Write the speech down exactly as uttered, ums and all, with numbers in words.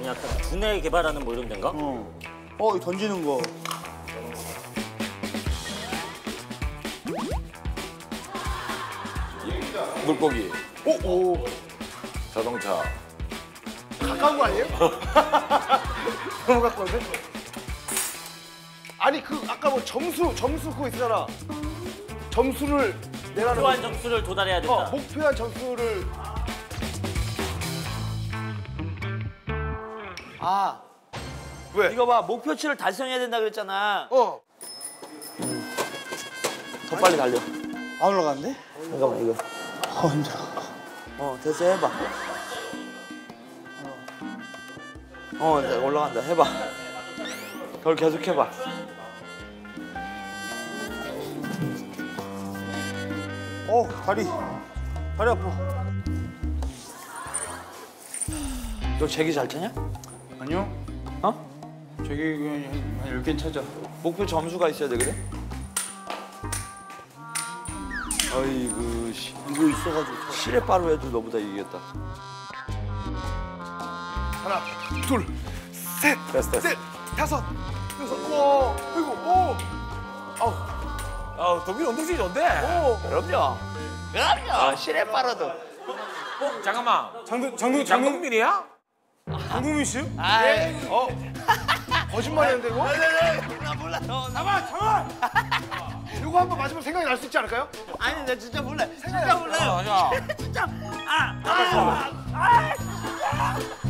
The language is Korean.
그냥 두뇌 개발하는 뭐 이런 데인가? 어. 어, 던지는 거. 물고기. 오, 오. 자동차. 가까운 거 아니에요? 너무 가까운데? 아니 그 아까 뭐 점수 점수 그거 있잖아. 점수를 내라는 목표한 거. 점수를 도달해야 된다. 어, 목표한 점수를. 아, 왜? 이거 봐. 목표치를 달성해야 된다 그랬잖아. 어. 더 빨리 달려. 안 올라가는데? 잠깐만, 이거. 어, 힘들어. 어, 됐어, 해봐. 어, 이제 올라간다. 해봐. 그걸 계속 해봐. 어, 다리. 다리 아파. 너 제기 잘 타냐? 아니요. 어? 저기 그냥 한 열 개는 찾아. 목표 점수가 있어야 돼, 그래? 아이고, 씨. 이거 있어가지고. 시레빠로 해도 너보다 이기겠다. 하나, 둘, 셋, 됐어, 됐어. 넷, 다섯, 여섯. 오, 그리고 오. 아우. 아, 독일 운동신이 좋은데? 오. 그럼요. 그럼요. 아, 시레빠라도. 어, 잠깐만. 장동, 장동, 장동, 장동민이야? 장동민 씨요? 아이. 어? 거짓말이었는데 이거? 나 몰라. 너, 나 잠깐, 잠깐. 이거 한번 맞으면 생각이 날 수 있지 않을까요? 아니, 나 진짜 몰라. 진짜 몰라요. 야, 야. 진짜. 아, 아, 아, 아, 진짜.